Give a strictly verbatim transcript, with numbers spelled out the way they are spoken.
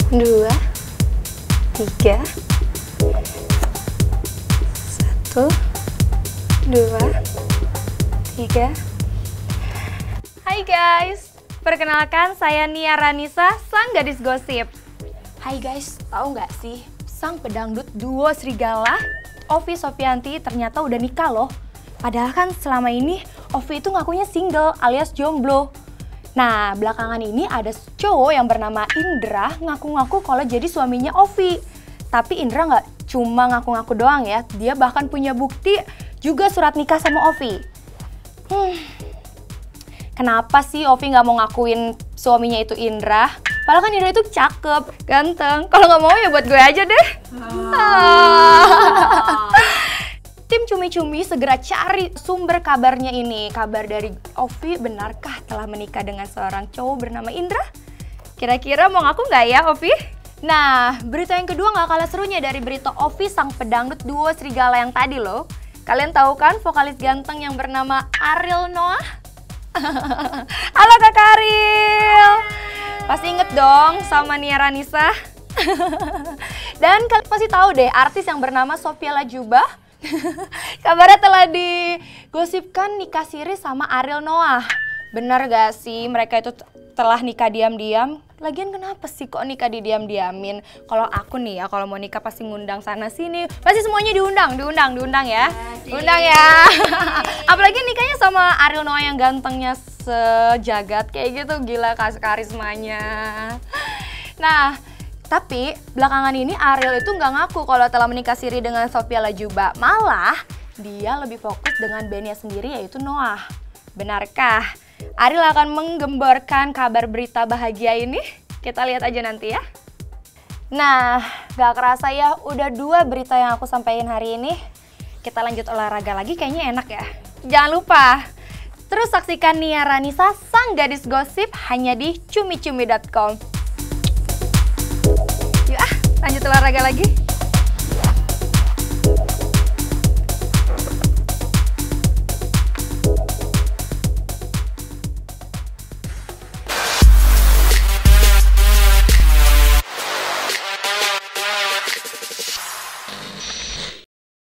dua, tiga, satu, dua, tiga. Hai guys, perkenalkan saya Nia Ranisa, sang gadis gosip. Hai guys, tahu nggak sih, sang pedangdut duo serigala, Ovi Sofyanti ternyata udah nikah loh. Padahal kan selama ini Ovi itu ngakunya single alias jomblo. Nah, belakangan ini ada cowok yang bernama Indra ngaku-ngaku kalau jadi suaminya Ovi. Tapi Indra nggak cuma ngaku-ngaku doang ya, dia bahkan punya bukti juga surat nikah sama Ovi. Hmm, kenapa sih Ovi nggak mau ngakuin suaminya itu Indra? Padahal kan Indra itu cakep, ganteng. Kalau nggak mau ya buat gue aja deh. Oh. Ah. Tim Cumi-Cumi segera cari sumber kabarnya ini. Kabar dari Ovi, benarkah telah menikah dengan seorang cowok bernama Indra? Kira-kira mau ngaku nggak ya Ovi? Nah, berita yang kedua nggak kalah serunya dari berita Ovi sang pedangdut duo serigala yang tadi loh. Kalian tahu kan vokalis ganteng yang bernama Ariel Noah? Halo Kak Ariel! Pasti inget dong sama Nia Ranisa. Dan kalian pasti tahu deh artis yang bernama Sophia Latjuba. Kabarnya telah digosipkan nikah siri sama Ariel Noah. Benar gak sih mereka itu telah nikah diam-diam? Lagian kenapa sih kok nikah di diam-diamin? Kalau aku nih ya, kalau mau nikah pasti ngundang sana sini. Pasti semuanya diundang, diundang, diundang ya. Undang ya. Apalagi nikahnya sama Ariel Noah yang gantengnya sejagat kayak gitu, gila karismanya. Nah, tapi belakangan ini Ariel itu nggak ngaku kalau telah menikah siri dengan Sophia Latjuba. Malah dia lebih fokus dengan bandnya sendiri yaitu Noah. Benarkah Ariel akan menggemborkan kabar berita bahagia ini? Kita lihat aja nanti ya. Nah, gak kerasa ya udah dua berita yang aku sampaikan hari ini. Kita lanjut olahraga lagi, kayaknya enak ya. Jangan lupa terus saksikan Nia Ranisa, sang gadis gosip hanya di cumi cumi dot com. Yuk ah, lanjut olahraga lagi.